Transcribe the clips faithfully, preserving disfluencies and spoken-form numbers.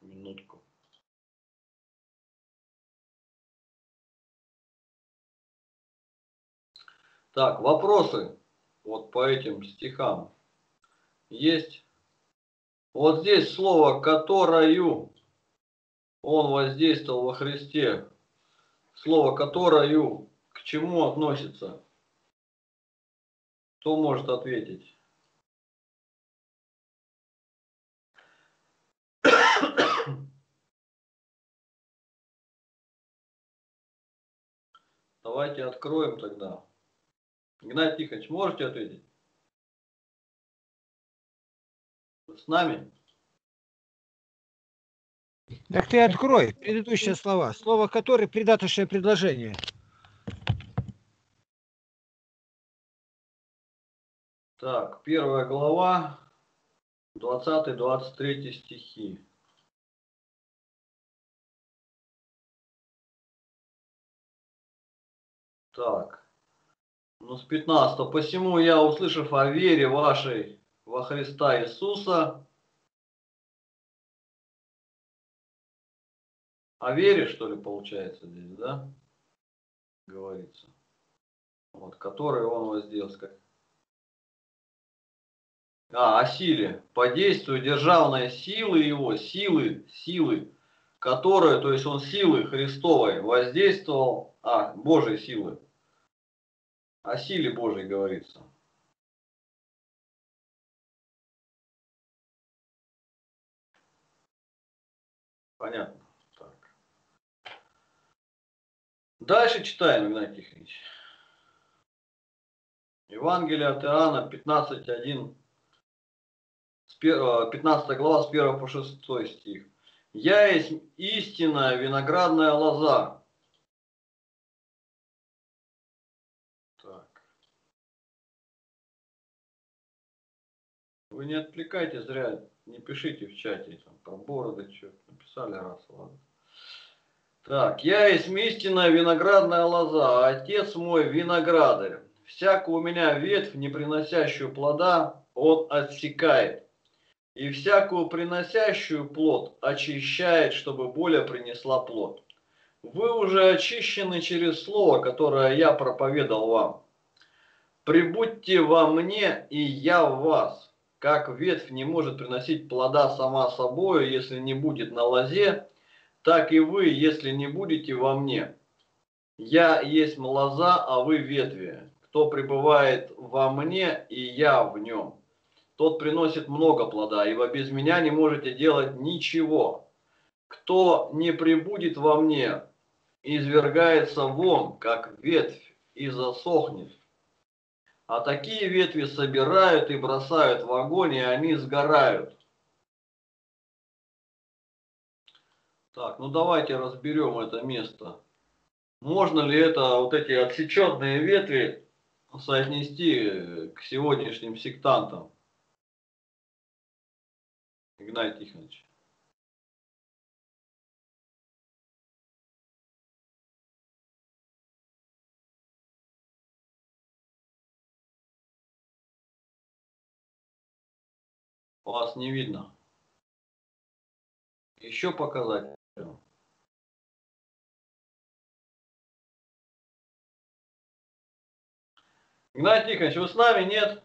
Минутку. Так, вопросы вот по этим стихам есть? Вот здесь слово «которою» он воздействовал во Христе. Слово «которою» к чему относится? Кто может ответить? Давайте откроем тогда. Игнатий Тихонович, можете ответить? Вы с нами? Так ты открой предыдущие слова. Слово «который» — придаточное предложение. Так, первая глава, двадцатый-двадцать третий стихи. Так, ну с пятнадцатого. «Посему я, услышав о вере вашей во Христа Иисуса». О вере, что ли, получается здесь, да? Говорится. Вот, который он воздействовал. Как... А, о силе. По действию державной силы его, силы, силы, которые, то есть он силы Христовой воздействовал, а, Божьей силы. О силе Божьей говорится. Понятно. Так. Дальше читаем, Игнатий Тихонович. Евангелие от Иоанна, пятнадцать один, пятнадцатая глава, с первого по шестой стих. «Я есть истинная виноградная лоза». Так. Вы не отвлекайте зря, не пишите в чате, там, про бороды, что написали раз, ладно. Так, «Я есть истинная виноградная лоза, а отец мой виноградарь. Всякую у меня ветвь, не приносящую плода, он отсекает. И всякую приносящую плод очищает, чтобы более принесла плод. Вы уже очищены через слово, которое я проповедал вам. Прибудьте во мне, и я в вас. Как ветвь не может приносить плода сама собою, если не будет на лозе, так и вы, если не будете во мне. Я есть лоза, а вы ветви. Кто пребывает во мне, и я в нем, тот приносит много плода, ибо без меня не можете делать ничего. Кто не пребудет во мне, извергается вон, как ветвь, и засохнет. А такие ветви собирают и бросают в огонь, и они сгорают». Так, ну давайте разберем это место. Можно ли это, вот эти отсеченные ветви, соотнести к сегодняшним сектантам? Игнатий Тихонович. Вас не видно. Еще показать? Игнатий Тихонович, вы с нами, нет?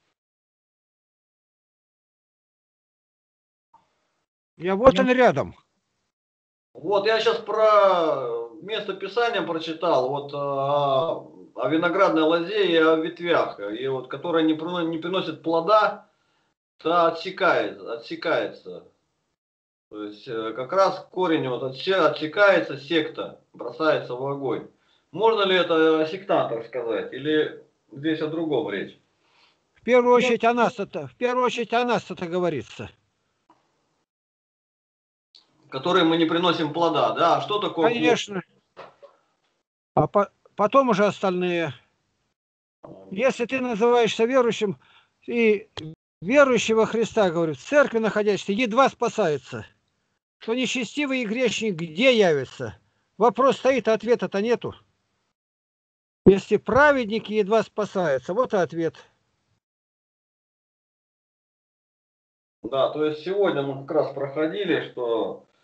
Я вот он рядом. Вот, я сейчас про место Писания прочитал, вот о, о виноградной лозе и о ветвях, и вот, которая не, не приносит плода, то отсекает, отсекается. То есть как раз корень вот отсекается, секта, бросается в огонь. Можно ли это о сектантах сказать, или здесь о другом речь? В первую очередь о нас это, в первую очередь о нас это говорится. Которые мы не приносим плода, да? А что такое Конечно. плод? А по, потом уже остальные. Если ты называешься верующим, и верующий во Христа, говорю, в церкви находящийся, едва спасается, то нечестивый и грешник где явится? Вопрос стоит, а ответа-то нету. Если праведники едва спасаются, вот и ответ. Да, то есть сегодня мы как раз проходили, что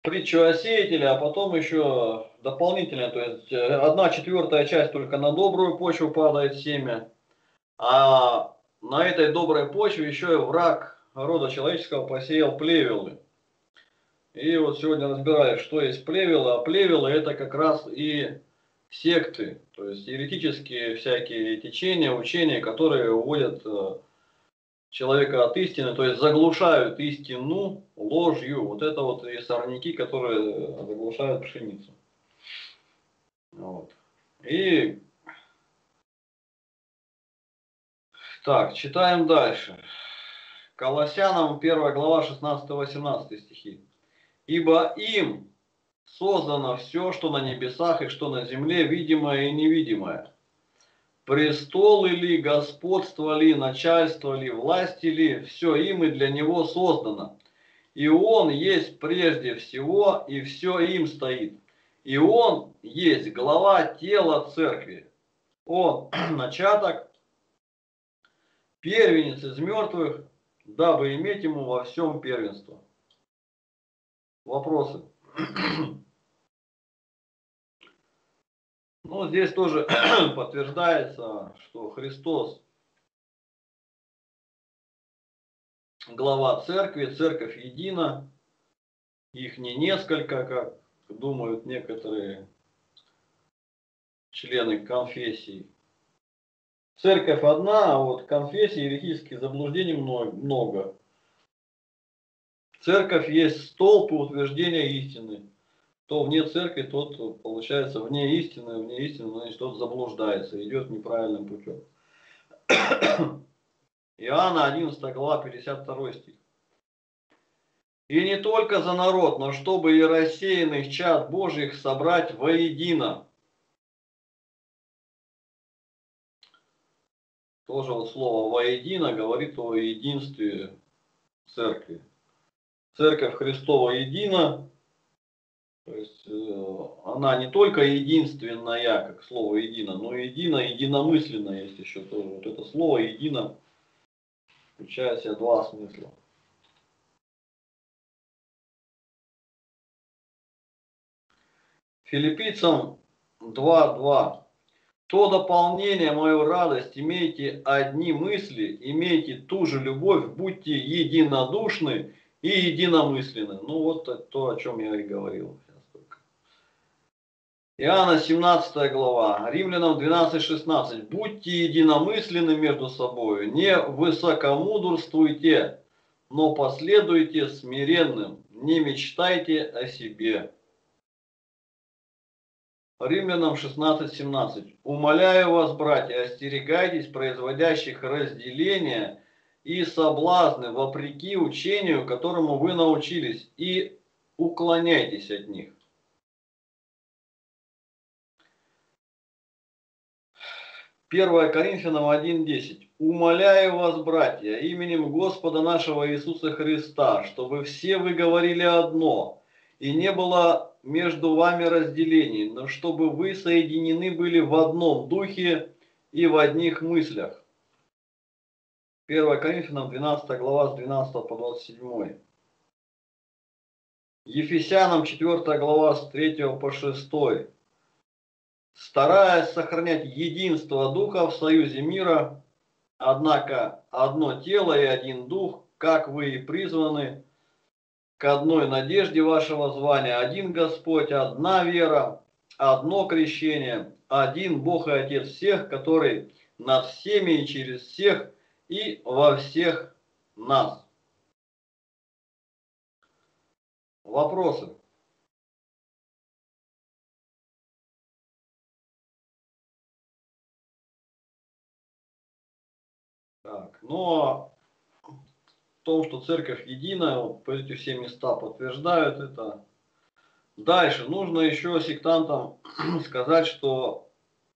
притчу о сеятеле, а потом еще дополнительно, то есть э, одна четвертая часть только на добрую почву падает семя, а на этой доброй почве еще и враг рода человеческого посеял плевелы. И вот сегодня разбираюсь, что есть плевелы, а плевелы это как раз и секты, то есть еретические всякие течения, учения, которые уводят человека от истины, то есть заглушают истину ложью. Вот это вот и сорняки, которые заглушают пшеницу. Вот. И так, читаем дальше. Колоссянам первая глава шестнадцатый-восемнадцатый стихи. Ибо им создано все, что на небесах и что на земле, видимое и невидимое. Престолы ли, господство ли, начальство ли, власти ли, все им и для него создано. И он есть прежде всего, и все им стоит. И он есть глава тела церкви. Он начаток, первенец из мертвых, дабы иметь ему во всем первенство. Вопросы? Ну, здесь тоже подтверждается, что Христос глава церкви, церковь едина, их не несколько, как думают некоторые члены конфессий. Церковь одна, а вот конфессий, еретических заблуждений много. Церковь есть столб утверждения истины. Кто вне церкви, тот получается вне истины, вне истины, значит, тот заблуждается, идет неправильным путем. Иоанна одиннадцатая глава, пятьдесят второй стих. И не только за народ, но чтобы и рассеянных чад Божьих собрать воедино. Тоже вот слово воедино говорит о единстве церкви. Церковь Христова едина, то есть э, она не только единственная, как слово едино, но едино, единомысленно есть еще тоже. Вот это слово едино включает в себя два смысла. Филиппийцам два два. То дополнение мою радость, имейте одни мысли, имейте ту же любовь, будьте единодушны и единомысленны. Ну вот то, о чем я и говорил. Иоанна семнадцатая глава, Римлянам двенадцать шестнадцать. Будьте единомысленны между собой, не высокомудрствуйте, но последуйте смиренным, не мечтайте о себе. Римлянам шестнадцать семнадцать. Умоляю вас, братья, остерегайтесь производящих разделения и соблазны вопреки учению, которому вы научились, и уклоняйтесь от них. первое Коринфянам один десять. Умоляю вас, братья, именем Господа нашего Иисуса Христа, чтобы все вы говорили одно, и не было между вами разделений, но чтобы вы соединены были в одном духе и в одних мыслях. первое Коринфянам двенадцатая глава с двенадцатого по двадцать седьмой. Ефесянам четвёртая глава с третьего по шестой. Стараясь сохранять единство духа в союзе мира, однако одно тело и один дух, как вы и призваны, к одной надежде вашего звания, один Господь, одна вера, одно крещение, один Бог и Отец всех, который над всеми и через всех и во всех нас. Вопросы? Так, но в том, что церковь единая, вот эти все места подтверждают это. Дальше нужно еще сектантам сказать, что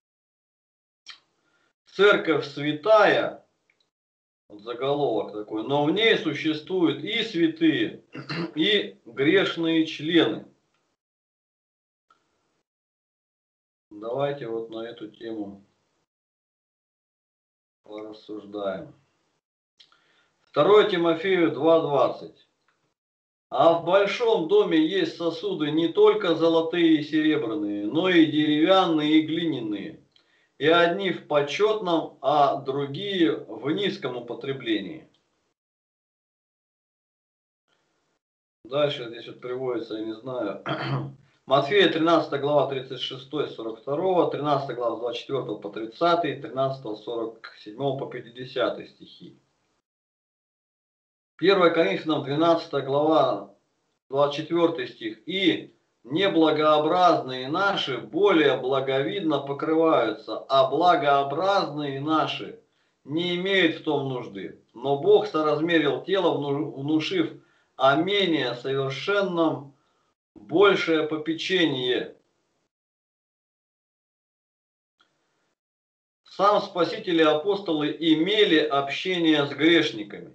церковь святая, вот заголовок такой, но в ней существуют и святые, и грешные члены. Давайте вот на эту тему порассуждаем. второе Тимофею два двадцать. А в большом доме есть сосуды не только золотые и серебряные, но и деревянные и глиняные. И одни в почетном, а другие в низком употреблении. Дальше здесь вот приводится, я не знаю, Матфея тринадцатая глава тридцать шестая сорок два, тринадцатая глава с двадцать четвёртого по тридцатый, тринадцатого сорок седьмого по пятидесятый стихи. первое Коринфянам двенадцатая глава двадцать четвёртый стих. И неблагообразные наши более благовидно покрываются, а благообразные наши не имеют в том нужды. Но Бог соразмерил тело, внушив о менее совершенном большее попечение. Сам Спаситель и апостолы имели общение с грешниками.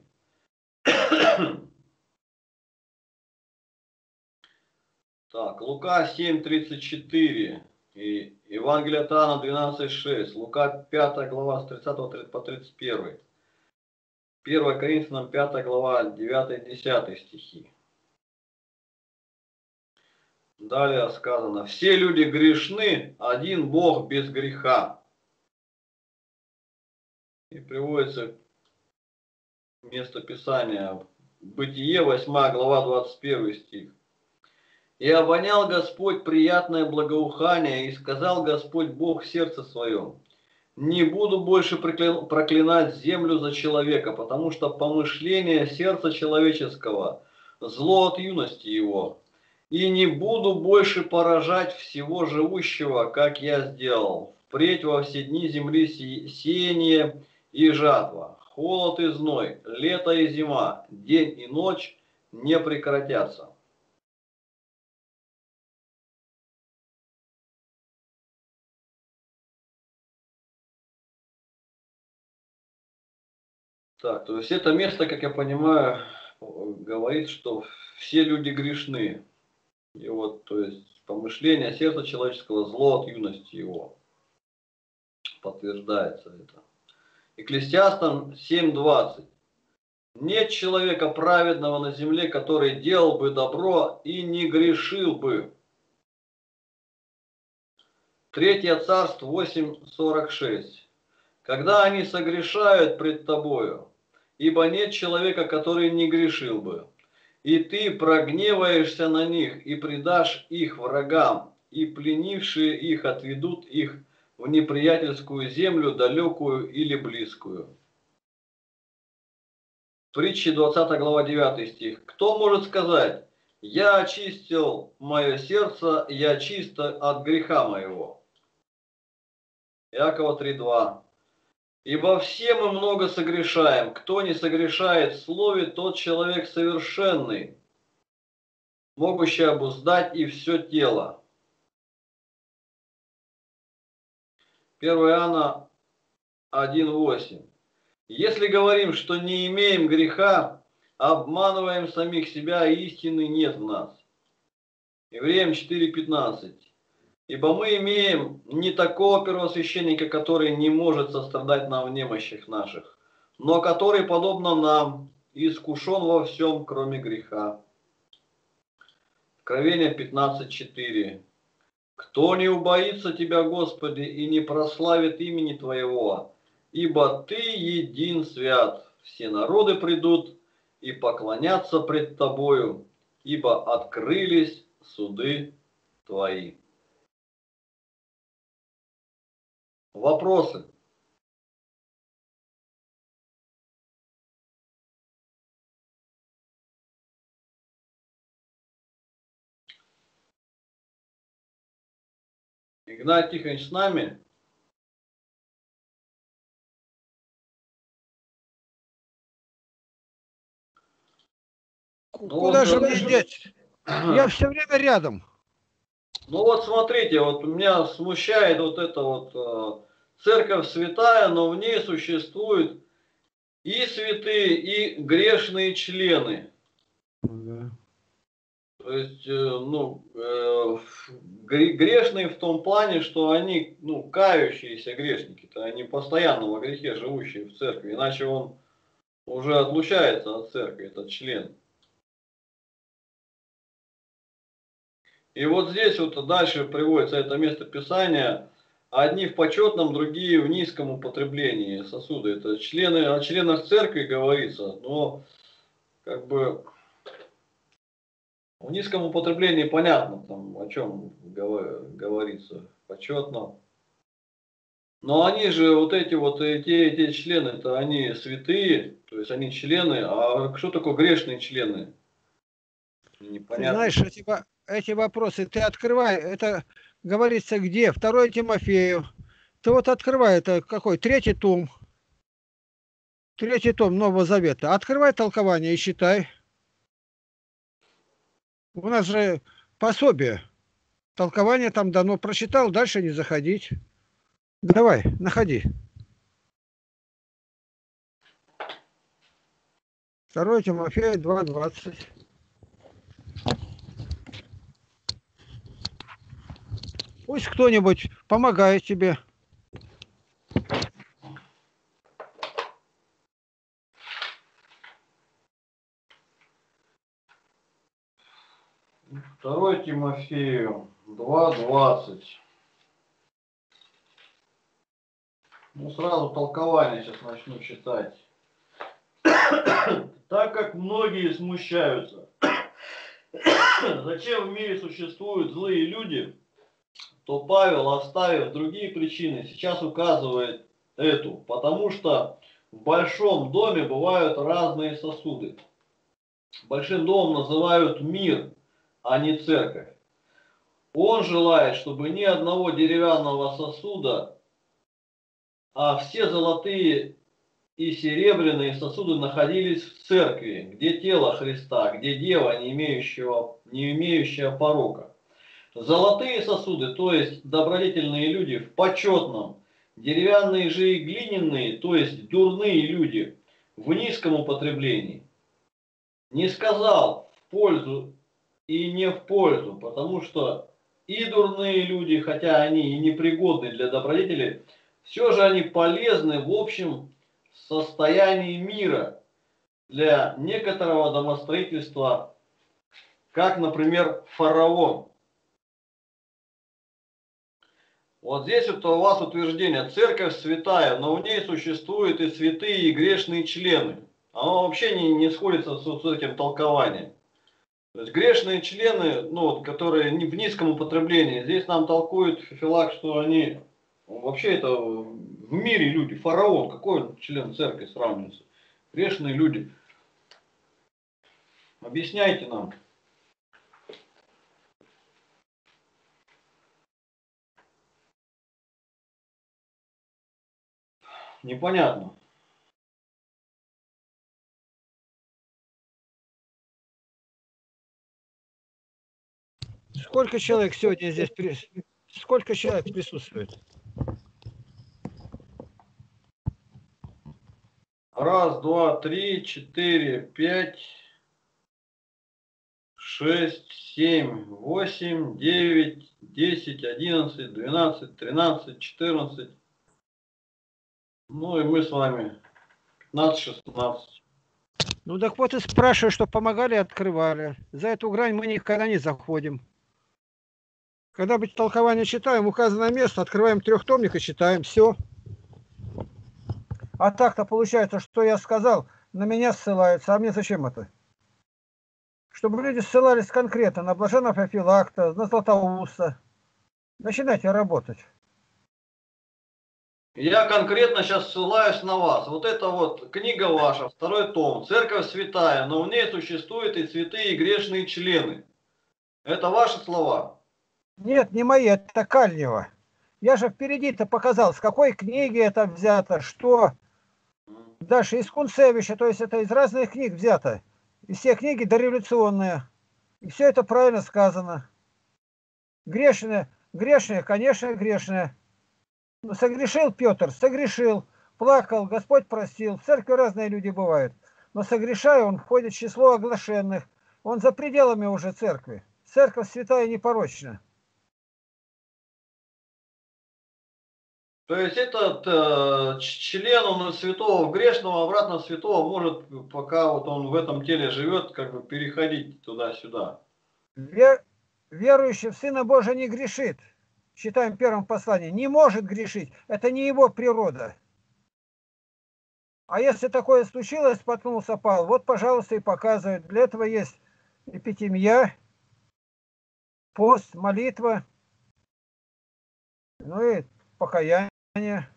Так, Лука семь тридцать четыре и Евангелие от Иоанна двенадцать шесть, Лука пятая глава с тридцатого по тридцать первый, первое Коринфянам пятая глава девятый-десятый стихи. Далее сказано: все люди грешны, один Бог без греха. И приводится место Писания, Бытие восьмая глава двадцать первый стих. И обонял Господь приятное благоухание, и сказал Господь Бог в сердце своем: не буду больше проклинать землю за человека, потому что помышление сердца человеческого зло от юности его. И не буду больше поражать всего живущего, как я сделал. Впредь во все дни земли сеяние и жатва, холод и зной, лето и зима, день и ночь не прекратятся. Так, то есть это место, как я понимаю, говорит, что все люди грешны. И вот, то есть, помышление сердца человеческого зло от юности его. Подтверждается это. Экклесиастам семь двадцать. Нет человека праведного на земле, который делал бы добро и не грешил бы. Третье Царство восемь сорок шесть. Когда они согрешают пред тобою, ибо нет человека, который не грешил бы. И ты прогневаешься на них, и предашь их врагам, и пленившие их отведут их в неприятельскую землю, далекую или близкую. Притчи двадцатая глава девятый стих. Кто может сказать: я очистил мое сердце, я чисто от греха моего? Иакова три два. Ибо все мы много согрешаем. Кто не согрешает в слове, тот человек совершенный, могущий обуздать и все тело. первое Иоанна один восемь. Если говорим, что не имеем греха, обманываем самих себя, и истины нет в нас. Евреям четыре пятнадцать. Ибо мы имеем не такого первосвященника, который не может сострадать нам в немощах наших, но который, подобно нам, искушен во всем, кроме греха. Откровение пятнадцать четыре. Кто не убоится Тебя, Господи, и не прославит имени Твоего, ибо Ты един свят, все народы придут и поклонятся пред Тобою, ибо открылись суды Твои. Вопросы? Игнат Тихонович с нами? Ну, Куда вот, же мне деть? Я все время рядом. Ну вот смотрите, вот меня смущает вот это вот э, церковь святая, но в ней существуют и святые, и грешные члены. Да. То есть, э, ну, э, грешные в том плане, что они, ну, кающиеся грешники-то, они постоянно во грехе живущие в церкви, иначе он уже отлучается от церкви, этот член. И вот здесь вот дальше приводится это место Писания. Одни в почетном, другие в низком употреблении сосуда. Это члены, о членах церкви говорится, но как бы в низком употреблении понятно, там, о чем говорится, почетно. Но они же, вот эти вот, эти, эти члены, это они святые, то есть они члены, а что такое грешные члены? Ты Непонятно. знаешь, эти, во- эти вопросы ты открывай, это говорится где? Второе Тимофею. Ты вот открывай, это какой? Третий том. Третий том Нового Завета. Открывай толкование и считай. У нас же пособие. Толкование там дано. Прочитал, дальше не заходить. Давай, находи. Второе Тимофея два двадцать. Пусть кто-нибудь помогает тебе. Второе Тимофею два двадцать. Ну, сразу толкование сейчас начну читать. Так как многие смущаются, зачем в мире существуют злые люди, то Павел, оставив другие причины, сейчас указывает эту, потому что в большом доме бывают разные сосуды. Большим домом называют мир, а не церковь. Он желает, чтобы ни одного деревянного сосуда, а все золотые и серебряные сосуды находились в церкви, где тело Христа, где дева, не, имеющего, не имеющая порока. Золотые сосуды, то есть добродетельные люди, в почетном, деревянные же и глиняные, то есть дурные люди, в низком употреблении. Не сказал в пользу и не в пользу, потому что и дурные люди, хотя они и непригодны для добродетели, все же они полезны в общем состоянии мира для некоторого домостроительства, как, например, фараон. Вот здесь вот у вас утверждение: церковь святая, но в ней существуют и святые, и грешные члены. Оно вообще не, не сходится с, с этим толкованием. То есть грешные члены, ну, вот, которые не, в низком употреблении, здесь нам толкует Филак, что они вообще это в мире люди. Фараон, какой он член церкви сравнивается? Грешные люди. Объясняйте нам. Непонятно. Сколько человек сегодня здесь? Сколько человек присутствует? Раз, два, три, четыре, пять, шесть, семь, восемь, девять, десять, одиннадцать, двенадцать, тринадцать, четырнадцать. Ну и мы с вами пятнадцать, шестнадцать. Ну так вот и спрашиваю, что помогали, открывали. За эту грань мы никогда не заходим. Когда бы толкование читаем, указанное место, открываем трехтомник и читаем. Все. А так-то получается, что я сказал, на меня ссылается. А мне зачем это? Чтобы люди ссылались конкретно на блаженного Феофилакта, на Златоуста. Начинайте работать. Я конкретно сейчас ссылаюсь на вас. Вот это вот книга ваша, второй том, Церковь святая, но в ней существуют и святые, и грешные члены. Это ваши слова? Нет, не мои, это Кальнева. Я же впереди-то показал, с какой книги это взято, что. Дальше из Кунцевича, то есть это из разных книг взято. И все книги дореволюционные. И все это правильно сказано. Грешные, грешные, конечно, грешные. Но согрешил Петр, согрешил. Плакал, Господь простил. В церкви разные люди бывают. Но согрешая, он входит в число оглашенных. Он за пределами уже церкви. Церковь святая и непорочна. То есть этот э, член, он из святого в грешного, обратно в святого может, пока вот он в этом теле живет, как бы переходить туда-сюда. Вер... верующий в Сына Божия не грешит. Читаем в первом послании. Не может грешить. Это не его природа. А если такое случилось, споткнулся Павел, вот, пожалуйста, и показывают. Для этого есть эпитемия, пост, молитва, ну и покаяние.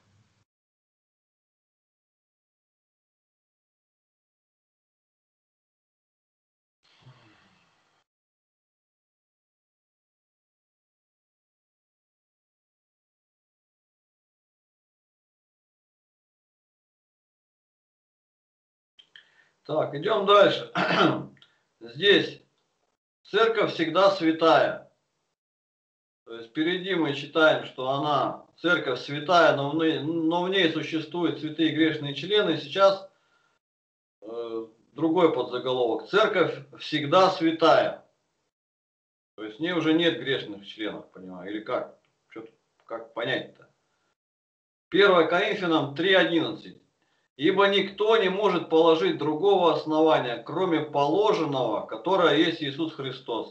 Так, идем дальше. Здесь церковь всегда святая. То есть впереди мы читаем, что она, церковь святая, но в ней, но в ней существуют святые грешные члены. И сейчас э, другой подзаголовок. Церковь всегда святая. То есть в ней уже нет грешных членов, понимаю. Или как? Что-то, как понять-то? первое Коринфянам три одиннадцать. Ибо никто не может положить другого основания, кроме положенного, которое есть Иисус Христос.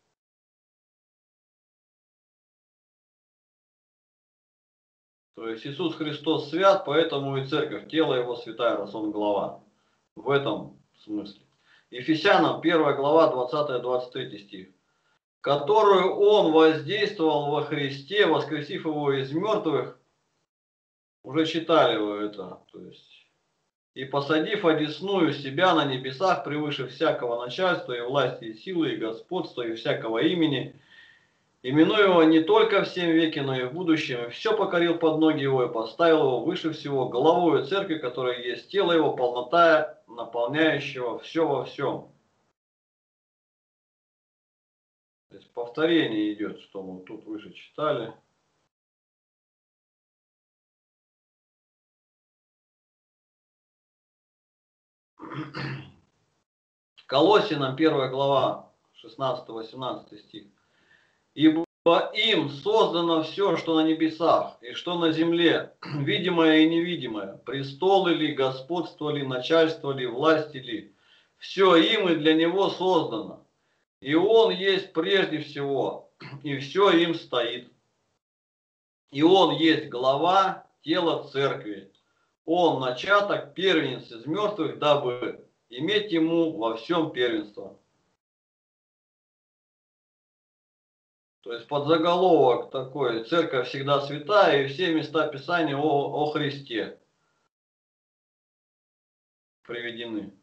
То есть Иисус Христос свят, поэтому и церковь, тело его святая, раз он глава. В этом смысле. Ефесянам первая глава двадцатый-двадцать третий стих. Которую он воздействовал во Христе, воскресив его из мертвых. Уже читали вы это. То есть, и посадив одесную себя на небесах превыше всякого начальства и власти, и силы, и господства, и всякого имени, именуя его не только в сем веке, но и в будущем, и все покорил под ноги его, и поставил его выше всего, главою церкви, которая есть тело его, полнота, наполняющего все во всем. То есть повторение идет, что мы тут выше читали. Колоссянам первая глава шестнадцатый-восемнадцатый стих. Ибо им создано все, что на небесах и что на земле, видимое и невидимое, престолы ли, господство ли, начальство ли, власти ли, все им и для него создано. И он есть прежде всего, и все им стоит. И он есть глава тела церкви. Он начаток, первенец из мертвых, дабы иметь ему во всем первенство. То есть подзаголовок такой: церковь всегда святая, и все места Писания о, о Христе приведены.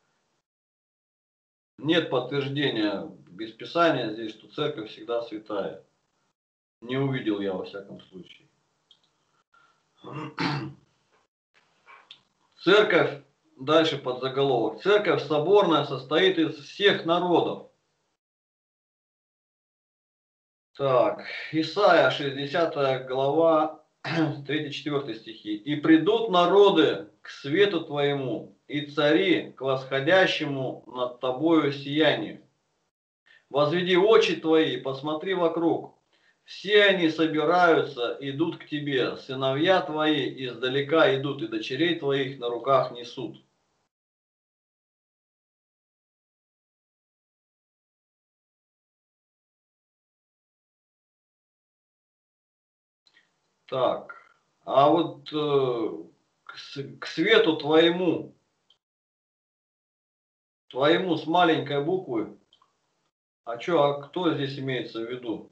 Нет подтверждения без Писания здесь, что церковь всегда святая. Не увидел я во всяком случае. Церковь, дальше подзаголовок. Церковь соборная состоит из всех народов. Так, Исайя шестидесятая глава, третий-четвёртый стихи. «И придут народы к свету твоему, и цари к восходящему над тобою сиянию. Возведи очи твои, посмотри вокруг. Все они собираются, идут к тебе. Сыновья твои издалека идут, и дочерей твоих на руках несут». Так, а вот э, к, к свету твоему, твоему с маленькой буквы, а что, а кто здесь имеется в виду?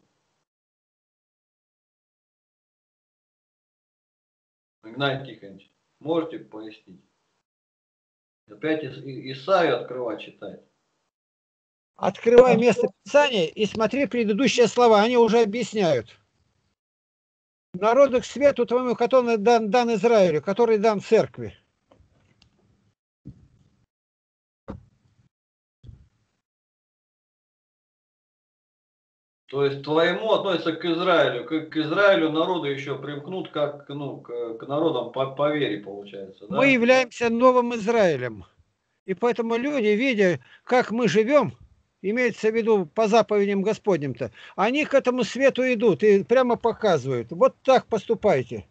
Игнатий Тихонович, можете пояснить? Опять Ис- И- Исаию открывать, читать. Открывай место Писания и смотри предыдущие слова, они уже объясняют. Народу к свету твоему, который дан, дан Израилю, который дан церкви. То есть твоему относится к Израилю, к, к Израилю народы еще примкнут как, ну, к, к народам по, по вере, получается, Мы да? являемся новым Израилем. И поэтому люди, видя, как мы живем, имеется в виду по заповедям Господним-то, они к этому свету идут и прямо показывают. Вот так поступайте.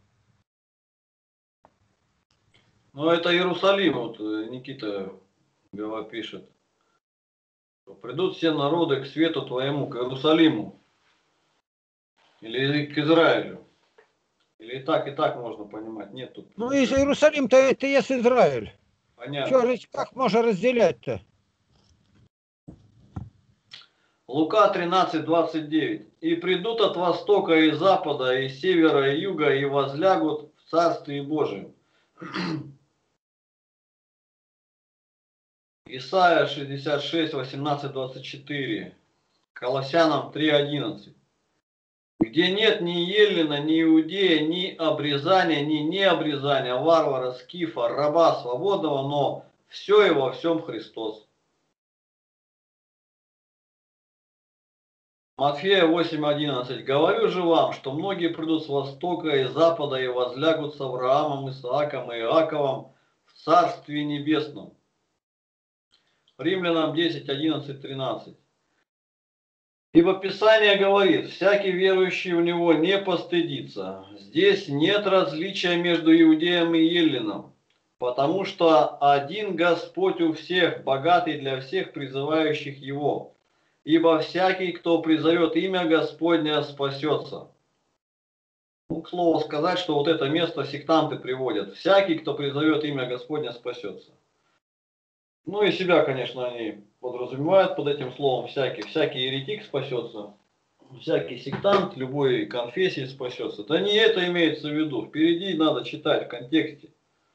Ну это Иерусалим, вот э, Никита Гава пишет. что придут все народы к свету твоему, к Иерусалиму, или к Израилю. Или и так, и так можно понимать. Нет тут. Ну, из Иерусалим-то это есть Израиль. Понятно. Что, как можно разделять-то? Лука тринадцать двадцать девять. И придут от востока и запада, и севера, и юга, и возлягут в Царстве Божьем. Исайя шестьдесят шесть восемнадцать двадцать четыре. Колоссянам три одиннадцать. Где нет ни Еллина, ни Иудея, ни обрезания, ни необрезания, варвара, скифа, раба, свободного, но все и во всем Христос. Матфея восемь одиннадцать. Говорю же вам, что многие придут с востока и запада и возлягут с Авраамом, Исааком и Иаковом в Царстве Небесном. Римлянам десять одиннадцать тринадцать. Ибо Писание говорит, всякий верующий в Него не постыдится. Здесь нет различия между Иудеем и Еллином, потому что один Господь у всех, богатый для всех призывающих Его. Ибо всякий, кто призовет имя Господня, спасется. Ну, к слову сказать, что вот это место сектанты приводят. Всякий, кто призовет имя Господня, спасется. Ну и себя, конечно, они подразумевают под этим словом всякий. Всякий еретик спасется. Всякий сектант любой конфессии спасется. Да не это имеется в виду. Впереди надо читать в контексте.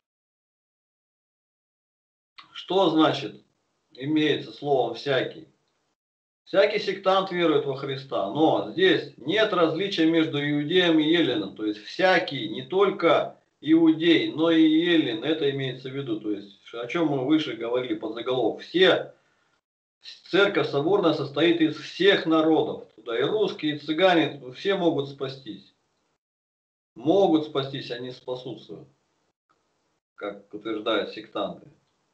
Что значит имеется словом всякий? Всякий сектант верует во Христа, но здесь нет различия между иудеем и еллином. То есть всякий, не только иудей, но и еллин, это имеется в виду. То есть о чем мы выше говорили под заголовок. Все, церковь соборная состоит из всех народов. Туда и русские, и цыгане, все могут спастись. Могут спастись, они спасутся, как утверждают сектанты.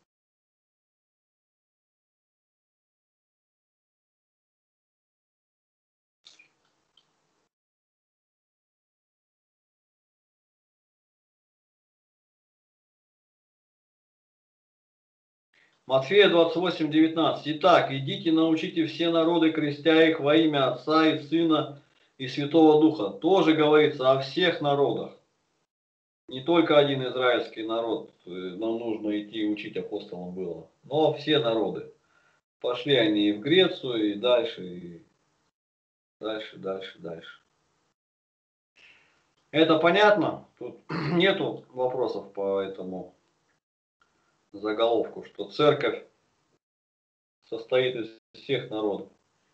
Матфея двадцать восемь девятнадцать. Итак, идите, научите все народы, крестя их во имя Отца и Сына и Святого Духа. Тоже говорится о всех народах. Не только один израильский народ нам нужно идти и учить апостолам было, но все народы. Пошли они и в Грецию, и дальше, и дальше, дальше, дальше. Это понятно? Тут нету вопросов по этому заголовку, что церковь состоит из всех народов.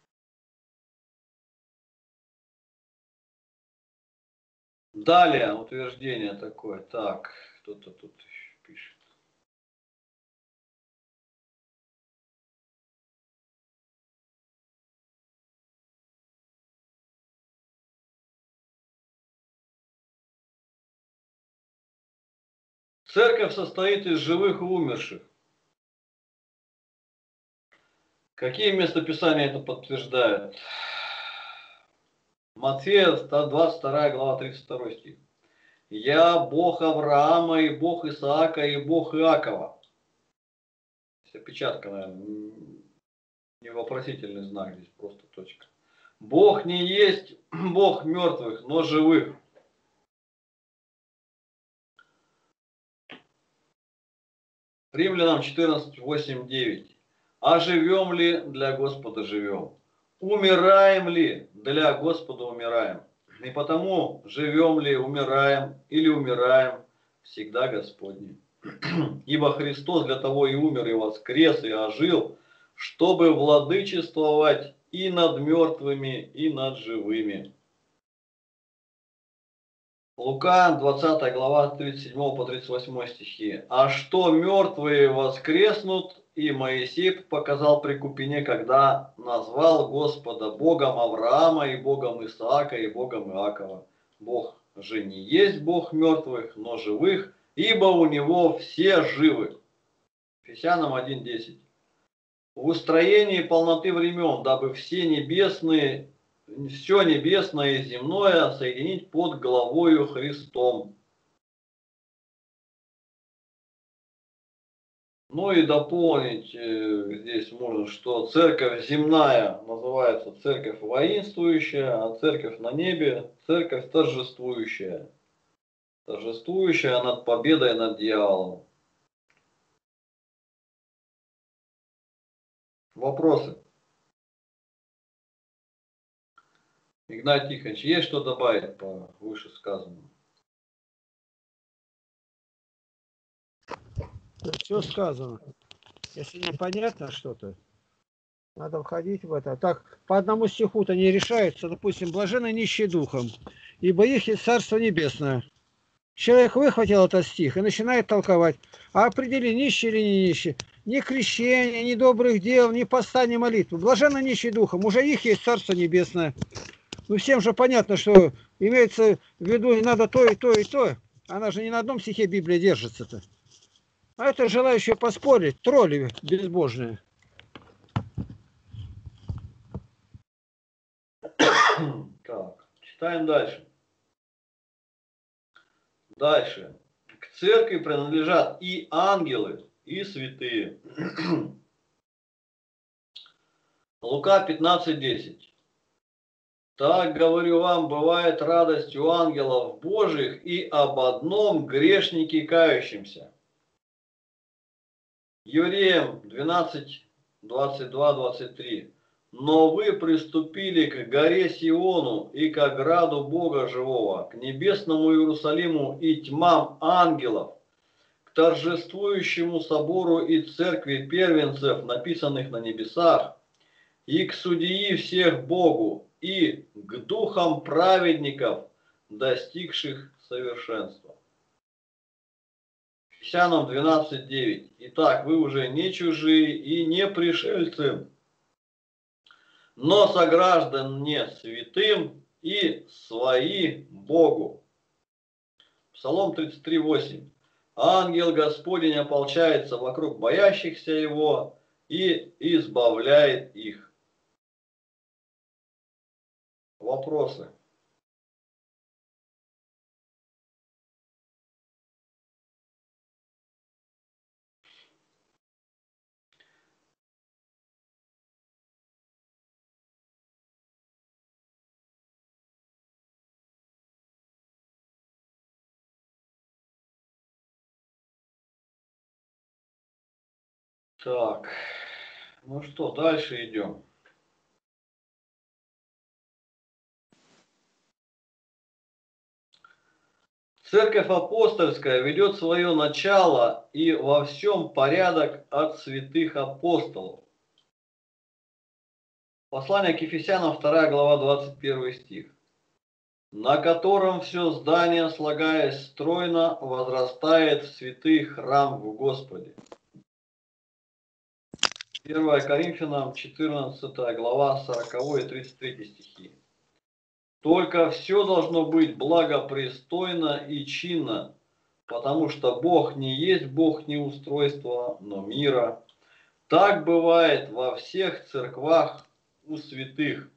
Далее утверждение такое. Так, кто-то тут еще пишет. Церковь состоит из живых и умерших. Какие местописания это подтверждают? Матфея двадцать вторая глава тридцать второй стих. Я Бог Авраама и Бог Исаака и Бог Иакова. Опечатка, наверное, не вопросительный знак здесь, просто точка. Бог не есть Бог мертвых, но живых. Римлянам четырнадцать восемь девять. А живем ли, для Господа живем? Умираем ли, для Господа умираем? И потому живем ли, умираем или умираем, всегда Господне. Ибо Христос для того и умер, и воскрес, и ожил, чтобы владычествовать и над мертвыми, и над живыми. Лука, двадцатая глава, тридцать седьмой по тридцать восьмой стихи. А что мертвые воскреснут, и Моисей показал при Купине, когда назвал Господа Богом Авраама, и Богом Исаака, и Богом Иакова. Бог же не есть Бог мертвых, но живых, ибо у Него все живы. Ефесянам один десять. В устроении полноты времен, дабы все небесные, все небесное и земное соединить под главою Христом. Ну и дополнить э, здесь можно, что церковь земная называется церковь воинствующая, а церковь на небе церковь торжествующая. Торжествующая над победой над дьяволом. Вопросы? Игнат Тихонович, есть что добавить по вышесказанному? Все сказано. Если непонятно что-то, надо входить в это. Так, по одному стиху-то не решается. Допустим, блаженны нищие духом, ибо их есть Царство Небесное. Человек выхватил этот стих и начинает толковать. А определи, нищий или не нищий. Ни крещения, ни добрых дел, ни поста, ни молитвы. Блаженны нищие духом, уже их есть Царство Небесное. Ну всем же понятно, что имеется в виду и надо то, и то, и то. Она же не на одном стихе Библия держится-то. А это желающие поспорить, тролли безбожные. Так, читаем дальше. Дальше. К церкви принадлежат и ангелы, и святые. Лука пятнадцать десять. Так, говорю вам, бывает радость у ангелов Божьих и об одном грешнике кающемся. Евреям двенадцать, двадцать два, двадцать три. Но вы приступили к горе Сиону и к ограду Бога живого, к небесному Иерусалиму и тьмам ангелов, к торжествующему собору и церкви первенцев, написанных на небесах, и к судьи всех Богу, и к духам праведников, достигших совершенства. Ефесянам двенадцать девять. Итак, вы уже не чужие и не пришельцы, но сограждане святым и свои Богу. Псалом тридцать три восемь. Ангел Господень ополчается вокруг боящихся Его и избавляет их. Вопросы? Так, ну что, дальше идем. Церковь апостольская ведет свое начало и во всем порядок от святых апостолов. Послание к Ефесянам, вторая глава, двадцать первый стих. На котором все здание, слагаясь стройно, возрастает в святый храм в Господе. первое Коринфянам, четырнадцатая глава, сороковой и тридцать третий стихи. Только все должно быть благопристойно и чинно, потому что Бог не есть Бог неустройства, но мира. Так бывает во всех церквах у святых.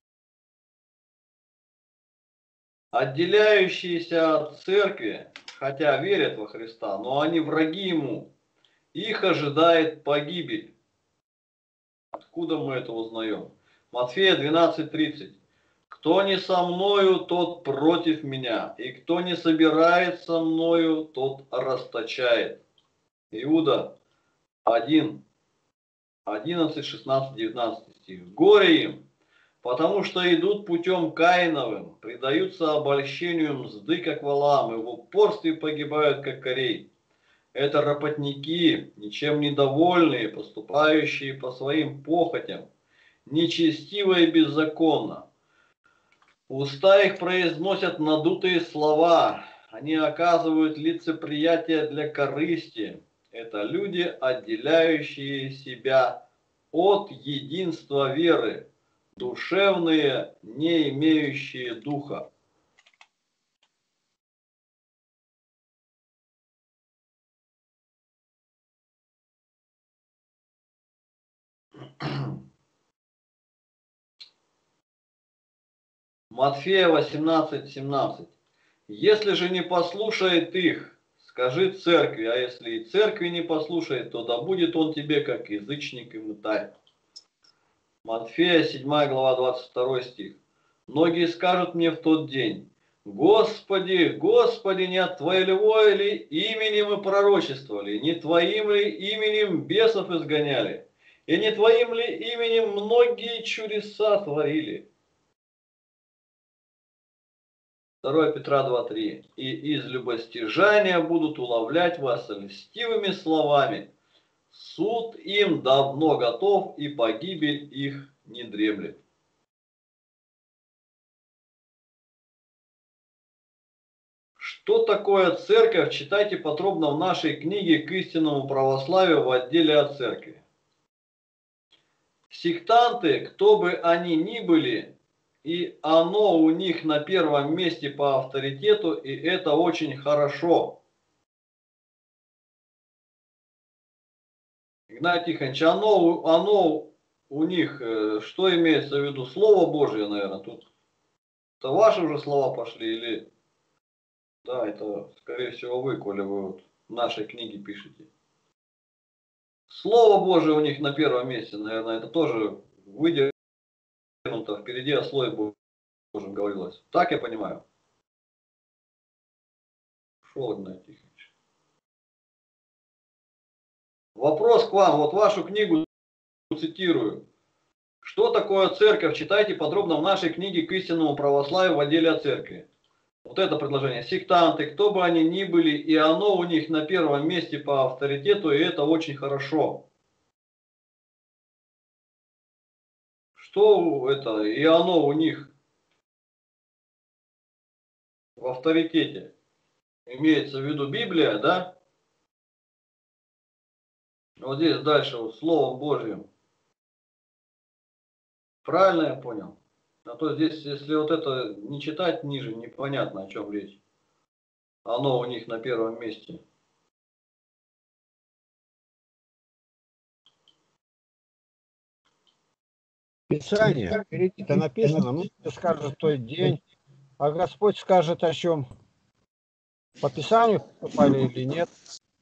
Отделяющиеся от церкви, хотя верят во Христа, но они враги Ему, их ожидает погибель. Откуда мы это узнаем? Матфея двенадцать тридцать. Кто не со мною, тот против меня, и кто не собирает со мною, тот расточает. Иуда один, одиннадцать, шестнадцать, девятнадцать стих. Горе им, потому что идут путем Каиновым, предаются обольщению мзды, как Валаам, и в упорстве погибают, как Корей. Это работники, ничем недовольные, поступающие по своим похотям, нечестиво и беззаконно. Уста их произносят надутые слова, они оказывают лицеприятие для корысти. Это люди, отделяющие себя от единства веры, душевные, не имеющие духа. Матфея восемнадцать семнадцать. Если же не послушает их, скажи церкви, а если и церкви не послушает, то да будет он тебе как язычник и мытарь. Матфея, седьмая глава, двадцать второй стих. Многие скажут мне в тот день: Господи, Господи, не от Твоего ли имени мы пророчествовали, не Твоим ли именем бесов изгоняли, и не Твоим ли именем многие чудеса творили? второе Петра два три. И из любостяжания будут уловлять вас льстивыми словами. Суд им давно готов, и погибель их не дремлет. Что такое церковь, читайте подробно в нашей книге «К истинному православию» в отделе о церкви. Сектанты, кто бы они ни были, и оно у них на первом месте по авторитету, и это очень хорошо. Игнатий Тихонович, оно, оно у них, что имеется в виду? Слово Божие, наверное, тут. Это ваши уже слова пошли или... Да, это, скорее всего, вы, коли вы вот в нашей книге пишете. Слово Божие у них на первом месте, наверное, это тоже выдернуто впереди о Слове Божьем говорилось. Так я понимаю? Шел Игнатий Тихонович. Вопрос к вам. Вот вашу книгу цитирую. Что такое церковь? Читайте подробно в нашей книге «К истинному православию» в отделе о церкви. Вот это предложение. Сектанты, кто бы они ни были, и оно у них на первом месте по авторитету, и это очень хорошо. Что это? И оно у них в авторитете. Имеется в виду Библия, да? Вот здесь дальше, вот, Словом Божьим. Правильно я понял? А то здесь, если вот это не читать ниже, непонятно, о чем речь. Оно у них на первом месте. Писание, впереди-то написано, ну, скажет той день, а Господь скажет о чем? По Писанию поступали или нет?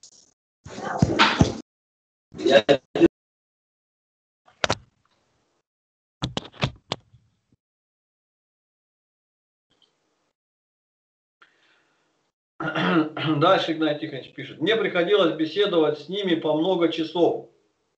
Дальше Игнатий Тихонович пишет. Мне приходилось беседовать с ними по много часов.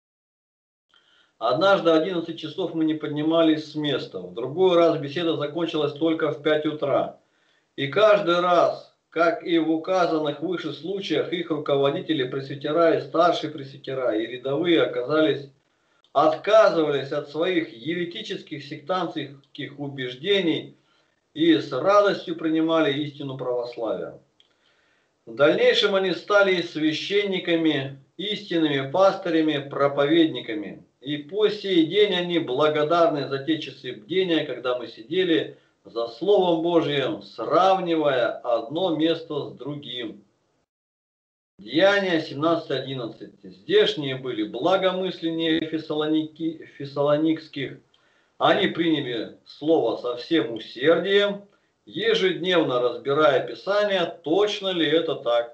Однажды одиннадцать часов мы не поднимались с места. В другой раз беседа закончилась только в пять утра. И каждый раз, как и в указанных выше случаях, их руководители, пресвитера и старшие пресвитера и рядовые оказались, отказывались от своих еретических сектантских убеждений и с радостью принимали истину православия. В дальнейшем они стали и священниками, истинными пастырями, проповедниками. И по сей день они благодарны за те часы бдения, когда мы сидели за Словом Божьим, сравнивая одно место с другим. Деяния семнадцать одиннадцать. Здешние были благомысленнее фессалоники, фессалоникских. Они приняли Слово со всем усердием, ежедневно разбирая Писание, точно ли это так.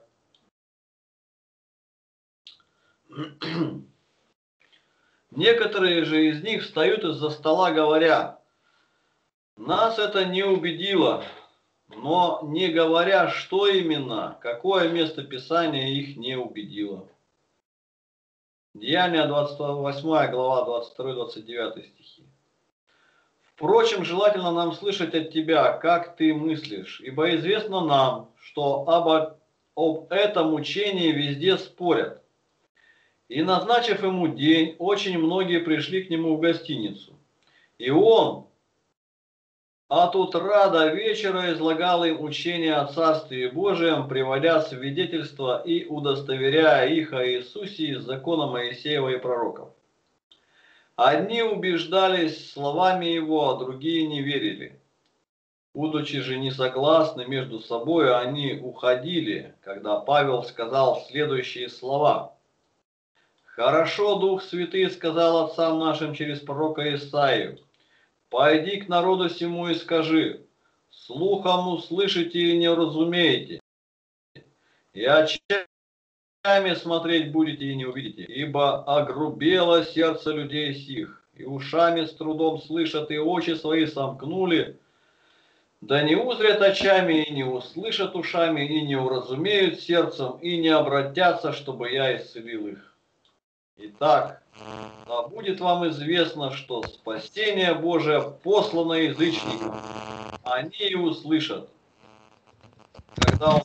Некоторые же из них встают из-за стола, говоря: нас это не убедило, но не говоря, что именно, какое место Писания их не убедило. Деяния двадцать восьмая глава, двадцать второй двадцать девятый стихи. Впрочем, желательно нам слышать от тебя, как ты мыслишь, ибо известно нам, что об, об этом учении везде спорят. И, назначив ему день, очень многие пришли к нему в гостиницу. И он от утра до вечера излагал им учение о Царстве Божием, приводя свидетельства и удостоверяя их о Иисусе из закона Моисеева и пророков. Одни убеждались словами его, а другие не верили. Будучи же не согласны между собой, они уходили, когда Павел сказал следующие слова. «Хорошо, Дух Святый сказал отцам нашим через пророка Исаию: пойди к народу сему и скажи: слухом услышите и не разумеете, и очами смотреть будете и не увидите, ибо огрубело сердце людей сих, и ушами с трудом слышат, и очи свои сомкнули, да не узрят очами, и не услышат ушами, и не уразумеют сердцем, и не обратятся, чтобы я исцелил их. Итак, да будет вам известно, что спасение Божие послано язычникам, они и услышат. Когда он...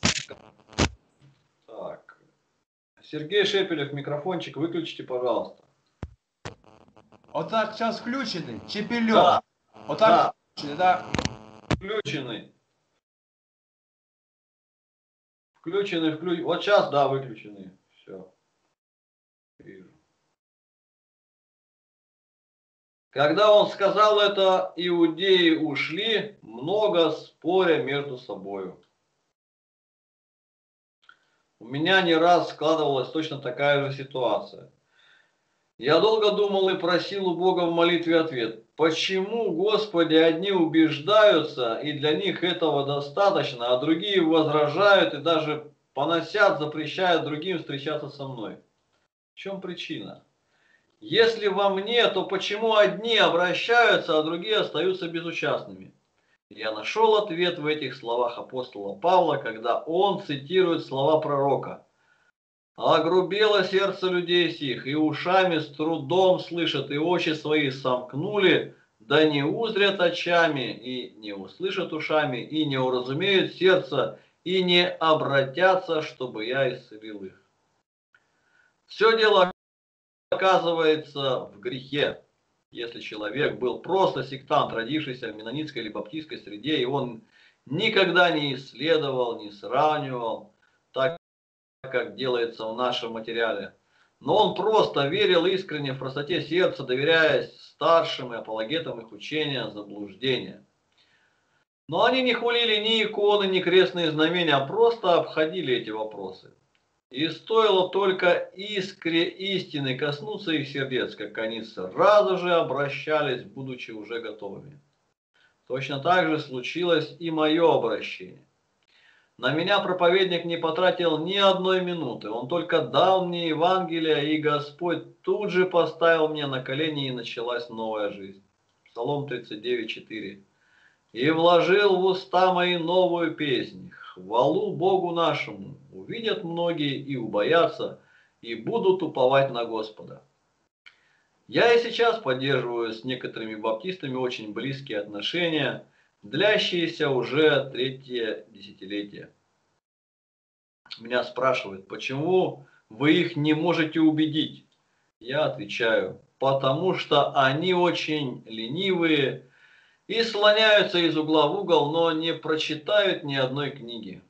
Так. Сергей Шепелев, микрофончик выключите, пожалуйста. Отак зараз включений чи пільок? Да. Отак Да. включений, да? Включены. Включены, включены. Вот сейчас, да, выключены. Все. Вижу. Когда он сказал это, иудеи ушли, много споря между собою. У меня не раз складывалась точно такая же ситуация. Я долго думал и просил у Бога в молитве ответ. Почему, Господи, одни убеждаются, и для них этого достаточно, а другие возражают и даже поносят, запрещают другим встречаться со мной? В чем причина? Если во мне, то почему одни обращаются, а другие остаются безучастными? Я нашел ответ в этих словах апостола Павла, когда он цитирует слова пророка. «Огрубело сердце людей сих, и ушами с трудом слышат, и очи свои сомкнули, да не узрят очами, и не услышат ушами, и не уразумеют сердца, и не обратятся, чтобы я исцелил их». Все дело оказывается в грехе. Если человек был просто сектант, родившийся в менонитской или баптистской среде, и он никогда не исследовал, не сравнивал, так как делается в нашем материале, но он просто верил искренне в простоте сердца, доверяясь старшим и апологетам их учения, заблуждения. Но они не хулили ни иконы, ни крестные знамения, а просто обходили эти вопросы. И стоило только искре истины коснуться их сердец, как они сразу же обращались, будучи уже готовыми. Точно так же случилось и мое обращение. На меня проповедник не потратил ни одной минуты, он только дал мне Евангелие, и Господь тут же поставил меня на колени, и началась новая жизнь. Псалом тридцать девять, четыре. «И вложил в уста мои новую песнь, хвалу Богу нашему, увидят многие и убоятся, и будут уповать на Господа». Я и сейчас поддерживаю с некоторыми баптистами очень близкие отношения, длящиеся уже третье десятилетие. Меня спрашивают, почему вы их не можете убедить? Я отвечаю, потому что они очень ленивые и слоняются из угла в угол, но не прочитают ни одной книги.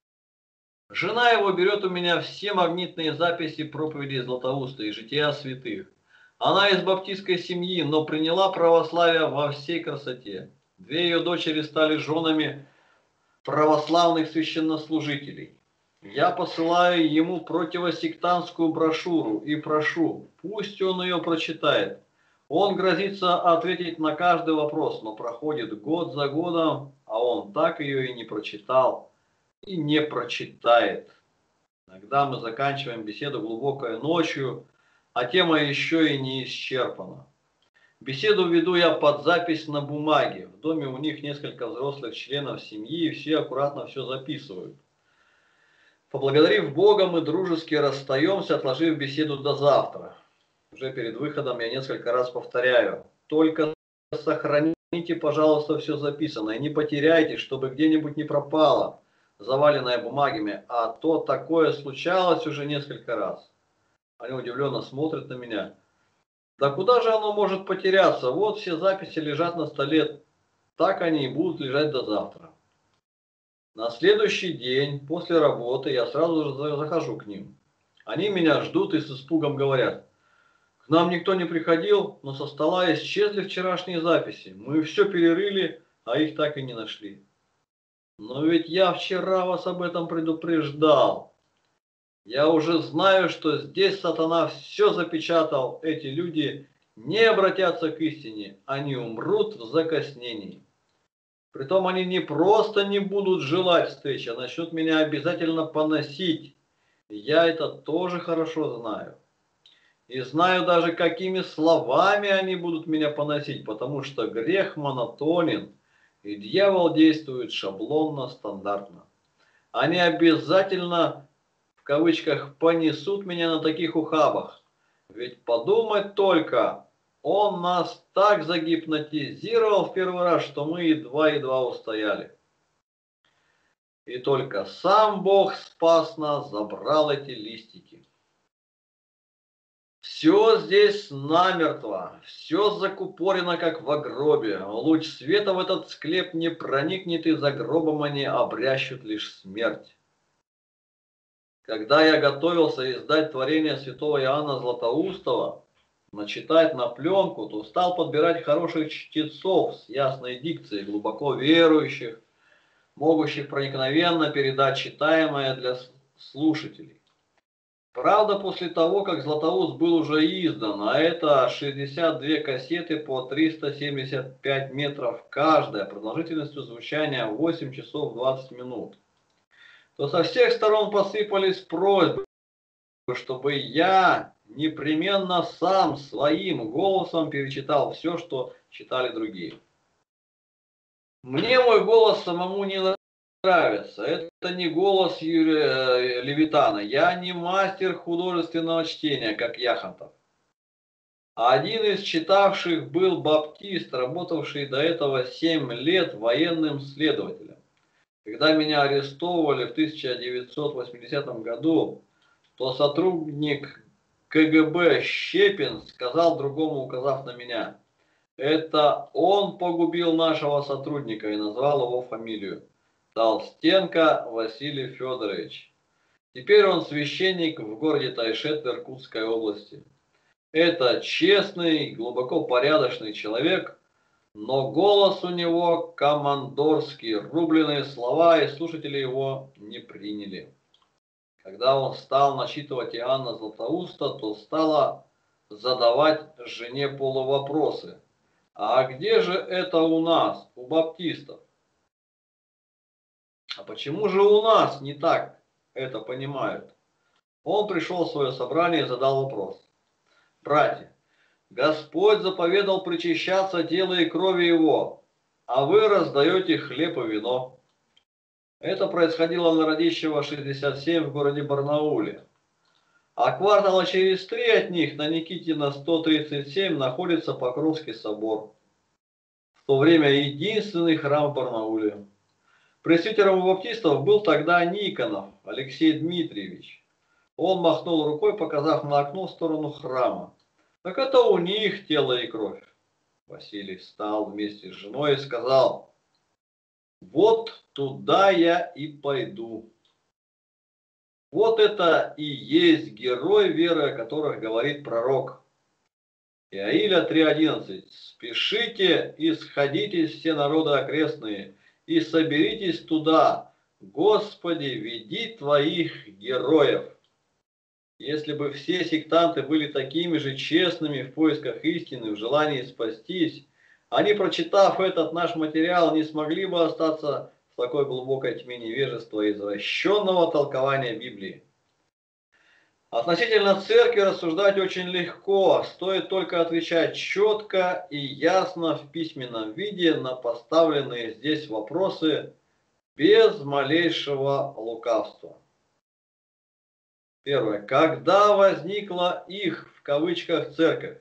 Жена его берет у меня все магнитные записи проповедей Златоуста и жития святых. Она из баптистской семьи, но приняла православие во всей красоте. Две ее дочери стали женами православных священнослужителей. Я посылаю ему противосектантскую брошюру и прошу, пусть он ее прочитает. Он грозится ответить на каждый вопрос, но проходит год за годом, а он так ее и не прочитал, и не прочитает. Иногда мы заканчиваем беседу глубокой ночью, а тема еще и не исчерпана. Беседу веду я под запись на бумаге. В доме у них несколько взрослых членов семьи, и все аккуратно все записывают. Поблагодарив Бога, мы дружески расстаемся, отложив беседу до завтра. Уже перед выходом я несколько раз повторяю. Только сохраните, пожалуйста, все записанное. Не потеряйте, чтобы где-нибудь не пропало, заваленное бумагами. А то такое случалось уже несколько раз. Они удивленно смотрят на меня. Да куда же оно может потеряться? Вот все записи лежат на столе. Так они и будут лежать до завтра. На следующий день после работы я сразу же захожу к ним. Они меня ждут и с испугом говорят. К нам никто не приходил, но со стола исчезли вчерашние записи. Мы все перерыли, а их так и не нашли. Но ведь я вчера вас об этом предупреждал. Я уже знаю, что здесь сатана все запечатал. Эти люди не обратятся к истине, они умрут в закоснении. Притом они не просто не будут желать встречи, а начнут меня обязательно поносить. Я это тоже хорошо знаю. И знаю даже, какими словами они будут меня поносить, потому что грех монотонен, и дьявол действует шаблонно, стандартно. Они обязательно, в кавычках, понесут меня на таких ухабах. Ведь подумать только, он нас так загипнотизировал в первый раз, что мы едва-едва устояли. И только сам Бог спас нас, забрал эти листики. Все здесь намертво, все закупорено, как в гробе. Луч света в этот склеп не проникнет, и за гробом они обрящут лишь смерть. Когда я готовился издать творение святого Иоанна Златоустова, начитать на пленку, то стал подбирать хороших чтецов с ясной дикцией, глубоко верующих, могущих проникновенно передать читаемое для слушателей. Правда, после того, как Златоуст был уже издан, а это шестьдесят две кассеты по триста семьдесят пять метров каждая, продолжительностью звучания восемь часов двадцать минут, то со всех сторон посыпались просьбы, чтобы я непременно сам своим голосом перечитал все, что читали другие. Мне мой голос самому не нравится. Это не голос Юрия Левитана. Я не мастер художественного чтения, как Яхонтов. Один из читавших был баптист, работавший до этого семь лет военным следователем. Когда меня арестовывали в тысяча девятьсот восьмидесятом году, то сотрудник ка гэ бэ Щепин сказал другому, указав на меня: это он погубил нашего сотрудника, и назвал его фамилию. Толстенко Василий Федорович. Теперь он священник в городе Тайшет в Иркутской области. Это честный, глубоко порядочный человек, но голос у него командорский, рубленые слова, и слушатели его не приняли. Когда он стал начитывать Иоанна Златоуста, то стала задавать жене полувопросы. А где же это у нас, у баптистов? А почему же у нас не так это понимают? Он пришел в свое собрание и задал вопрос. Братья, Господь заповедал причащаться тела и крови Его, а вы раздаете хлеб и вино. Это происходило на Радищева шестьдесят семь в городе Барнауле. А квартала через три от них на Никитина сто тридцать семь находится Покровский собор. В то время единственный храм в Барнауле. Пресвитером у баптистов был тогда Никонов Алексей Дмитриевич. Он махнул рукой, показав на окно в сторону храма. Так это у них тело и кровь. Василий встал вместе с женой и сказал: вот туда я и пойду. Вот это и есть герой веры, о которых говорит пророк. Иаиля три одиннадцать. Спешите и сходитесь все народы окрестные, и соберитесь туда. Господи, веди твоих героев. Если бы все сектанты были такими же честными в поисках истины, в желании спастись, они, прочитав этот наш материал, не смогли бы остаться в такой глубокой тьме невежества и извращенного толкования Библии. Относительно церкви рассуждать очень легко, стоит только отвечать четко и ясно в письменном виде на поставленные здесь вопросы без малейшего лукавства. Первое. Когда возникла их, в кавычках, церковь?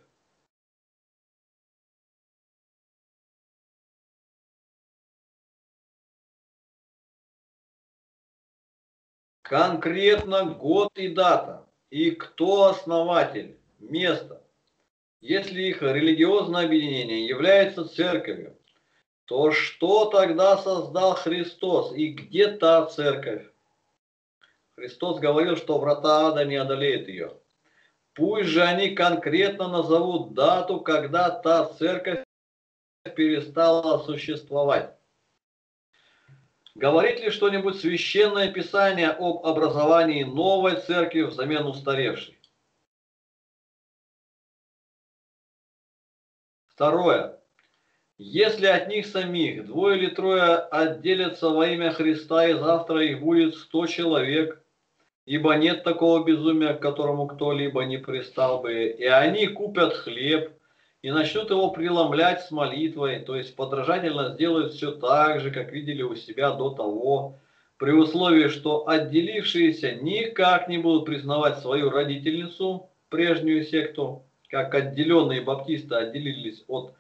Конкретно год и дата. И кто основатель? Место. Если их религиозное объединение является церковью, то что тогда создал Христос и где та церковь? Христос говорил, что врата ада не одолеют ее. Пусть же они конкретно назовут дату, когда та церковь перестала существовать. Говорит ли что-нибудь священное Писание об образовании новой церкви взамен устаревшей? Второе. Если от них самих двое или трое отделятся во имя Христа, и завтра их будет сто человек, ибо нет такого безумия, к которому кто-либо не пристал бы, и они купят хлеб и начнут его преломлять с молитвой, то есть подражательно сделают все так же, как видели у себя до того, при условии, что отделившиеся никак не будут признавать свою родительницу, прежнюю секту, как отделенные баптисты отделились от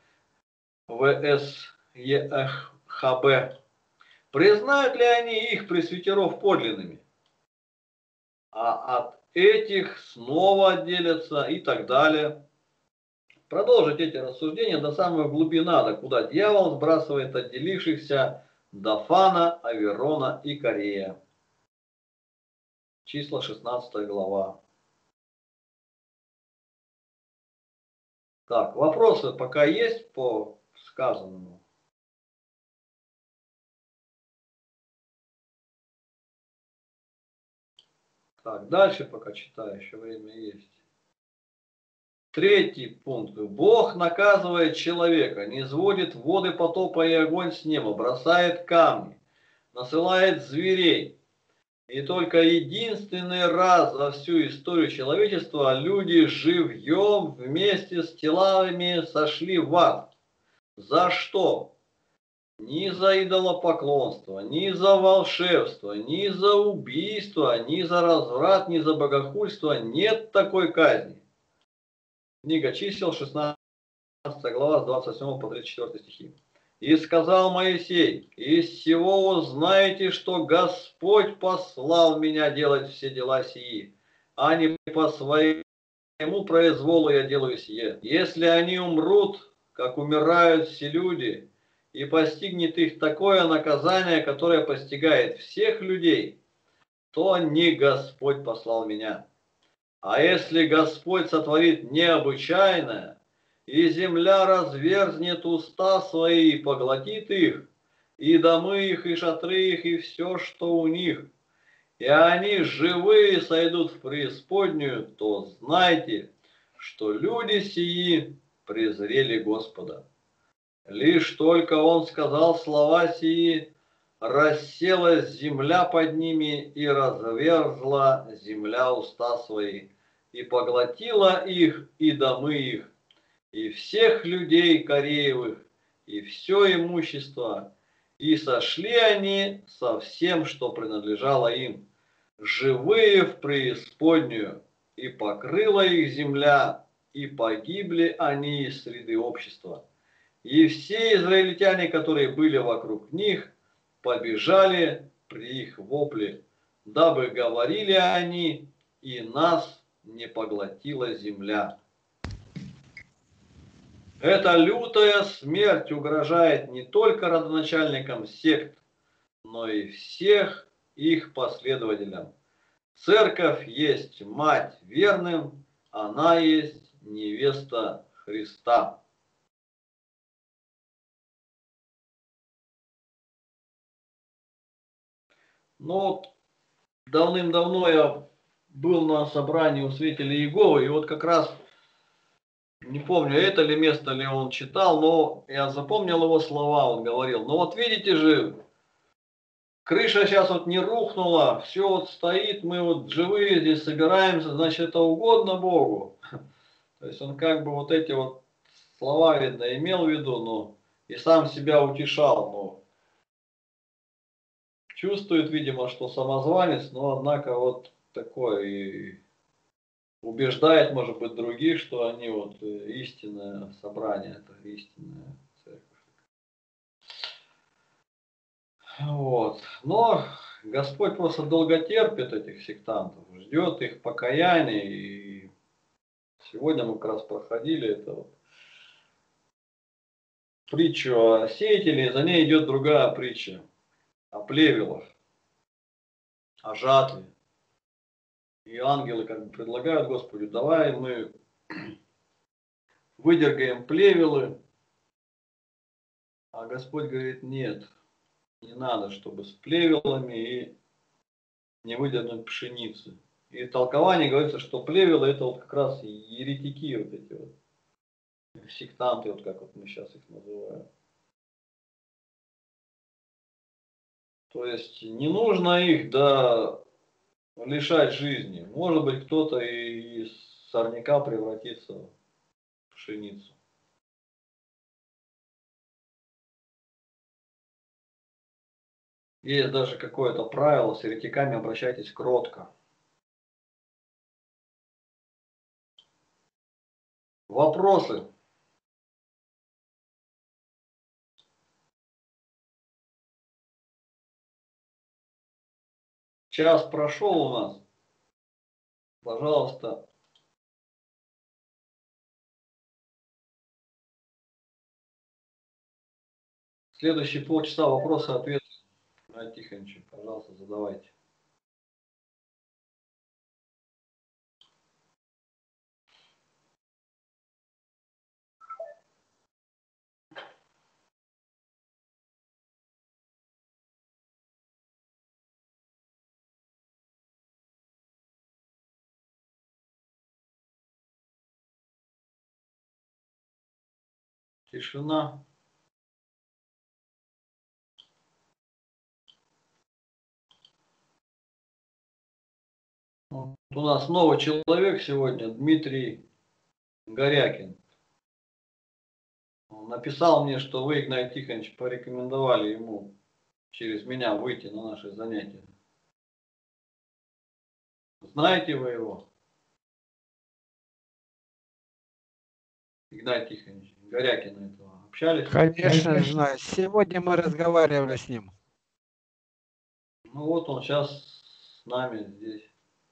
ВСЕХБ. Признают ли они их пресвитеров подлинными? А от этих снова отделятся и так далее. Продолжить эти рассуждения до самой глубины ада, куда дьявол сбрасывает отделившихся Дафана, Аверона и Корея. Числа шестнадцатая глава. Так, вопросы пока есть по сказанному? Так, дальше пока читаю, еще время есть. Третий пункт. Бог наказывает человека, низводит воды потопа и огонь с неба, бросает камни, насылает зверей. И только единственный раз за всю историю человечества люди живьем вместе с телами сошли в ад. За что? Ни за идолопоклонство, ни за волшебство, ни за убийство, ни за разврат, ни за богохульство нет такой казни. Книга чисел, шестнадцатая глава, с двадцать седьмого по тридцать четвёртый стихи. «И сказал Моисей, из всего узнаете, что Господь послал меня делать все дела сии, а не по своему произволу я делаю сие. Если они умрут, как умирают все люди, и постигнет их такое наказание, которое постигает всех людей, то не Господь послал меня. А если Господь сотворит необычайное, и земля разверзнет уста свои и поглотит их, и домы их, и шатры их, и все, что у них, и они живые сойдут в преисподнюю, то знайте, что люди сии презрели Господа. Лишь только он сказал слова сии, расселась земля под ними, и разверзла земля уста свои, и поглотила их, и домы их, и всех людей Кореевых, и все имущество, и сошли они со всем, что принадлежало им, живые в преисподнюю, и покрыла их земля, и погибли они из среды общества. И все израильтяне, которые были вокруг них, побежали при их вопле, дабы говорили они, и нас не поглотила земля. Эта лютая смерть угрожает не только родоначальникам сект, но и всех их последователям. Церковь есть мать верным, она есть невеста Христа. Ну вот, давным-давно я был на собрании у свидетелей Иеговы, и вот как раз, не помню, это ли место ли он читал, но я запомнил его слова, он говорил, ну вот видите же, крыша сейчас вот не рухнула, все вот стоит, мы вот живые здесь собираемся, значит это угодно Богу. То есть он как бы вот эти вот слова, видно, имел в виду, но и сам себя утешал, но чувствует, видимо, что самозванец, но однако вот такое и убеждает, может быть, других, что они вот истинное собрание, это истинная церковь. Вот. Но Господь просто долго терпит этих сектантов, ждет их покаяния, и сегодня мы как раз проходили это вот притчу о сеятеле, и за ней идет другая притча о плевелах, о жатве. И ангелы как бы предлагают Господу, давай мы выдергаем плевелы, а Господь говорит, нет, не надо, чтобы с плевелами и не выдернуть пшеницы. И в толковании говорится, что плевелы это вот как раз еретики, вот эти вот сектанты, вот как вот мы сейчас их называем. То есть не нужно их да, лишать жизни. Может быть, кто-то и из сорняка превратится в пшеницу. Есть даже какое-то правило, с еретиками обращайтесь кротко. Вопросы? Час прошел у нас. Пожалуйста. Следующие полчаса вопросы-ответы. Игнатий Тихонович, пожалуйста, задавайте. Тишина. Вот у нас новый человек сегодня, Дмитрий Горякин. Он написал мне, что вы, Игнатий Тихонович, порекомендовали ему через меня выйти на наши занятия. Знаете вы его? Игнатий Тихонович, Горякина этого. Общались? Конечно, знаю. Сегодня мы разговаривали с ним. Ну вот он сейчас с нами здесь.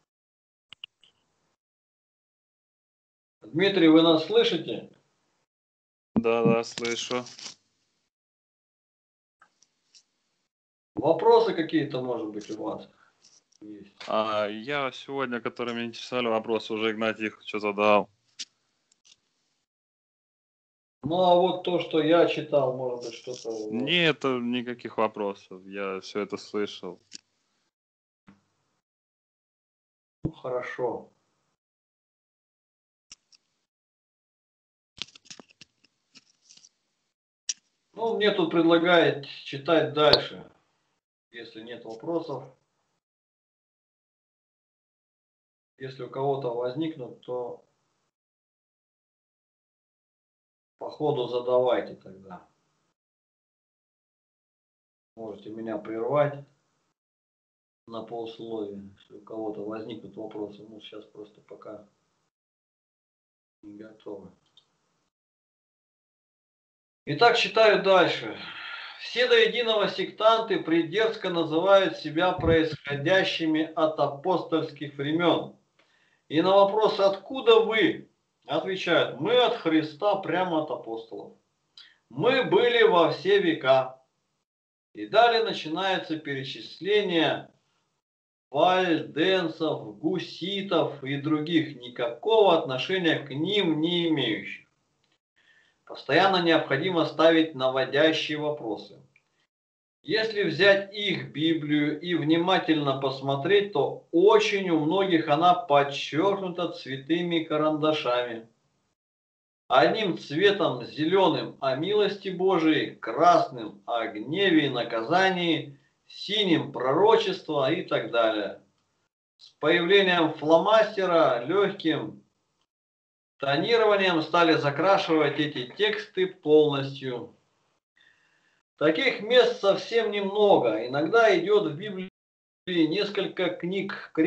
Дмитрий, вы нас слышите? Да, да, слышу. Вопросы какие-то, может быть, у вас есть? А, я сегодня, который меня интересовали вопросы, уже Игнатий их что задал. Ну а вот то, что я читал, может быть, что-то... Нет, никаких вопросов. Я все это слышал. Ну, хорошо. Ну, мне тут предлагает читать дальше. Если нет вопросов. Если у кого-то возникнут, то по ходу задавайте тогда. Можете меня прервать на полсловия, если у кого-то возникнут вопросы. Ну, сейчас просто пока не готовы. Итак, читаю дальше. Все до единого сектанты придерзко называют себя происходящими от апостольских времен. И на вопрос «Откуда вы?» отвечают: мы от Христа, прямо от апостолов. Мы были во все века. И далее начинается перечисление вальденцев, гуситов и других, никакого отношения к ним не имеющих. Постоянно необходимо ставить наводящие вопросы. Если взять их Библию и внимательно посмотреть, то очень у многих она подчеркнута цветными карандашами. Одним цветом зеленым о милости Божией, красным о гневе и наказании, синим пророчество и так далее. С появлением фломастера легким тонированием стали закрашивать эти тексты полностью. Таких мест совсем немного. Иногда идет в Библии несколько книг